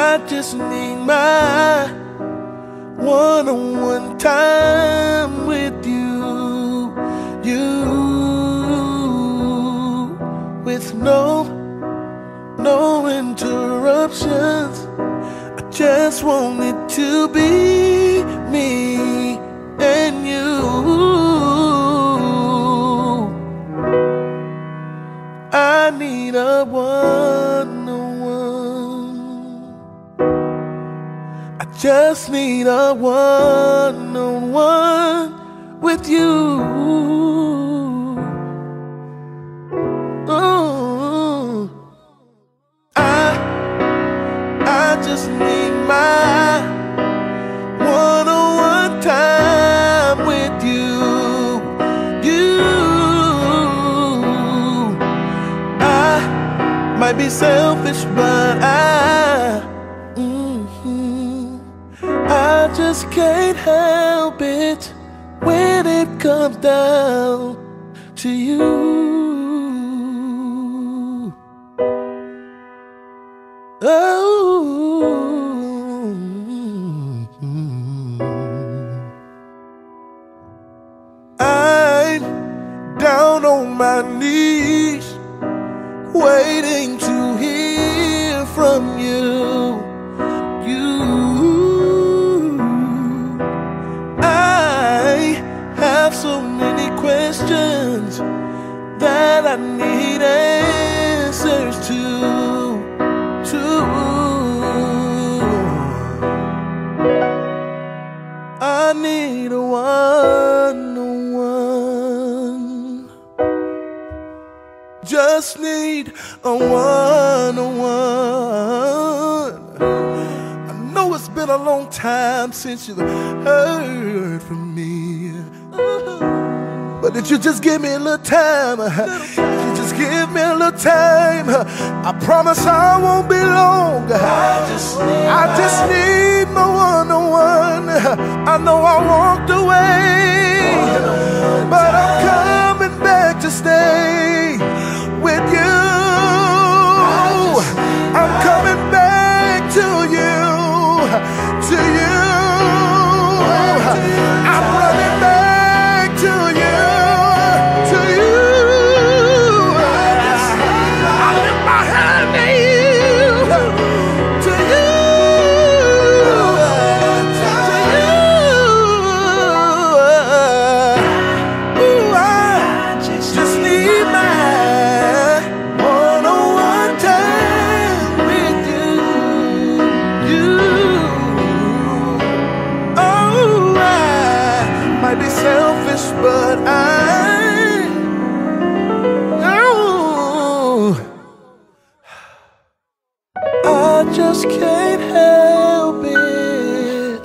I just need my one-on-one time with you, with no interruptions. I just want it to be me and you. I need a one-on-one. I just need a one-on-one with you. Oh, I just need my one-on-one time with you. I might be selfish, but I just can't help it when it comes down to you. Oh, I'm down on my knees, waiting to hear from you. I have so many questions that I need answers to. I need a one-on-one. Just need a one-on-one. I know it's been a long time since you've heard from me, but if you just give me a little time, if you just give me a little time, I promise I won't be long. I just need my one-on-one. I know I walked away, but I'm coming back to stay with you. I'm coming back to you, to you. I'm running back to you, to you. I lift my hand to you, to you, to you. Ooh, I just need my one-on-one time with you. Oh, I might be selfish, but I just can't help it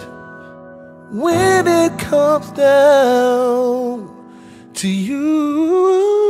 when it comes down to you.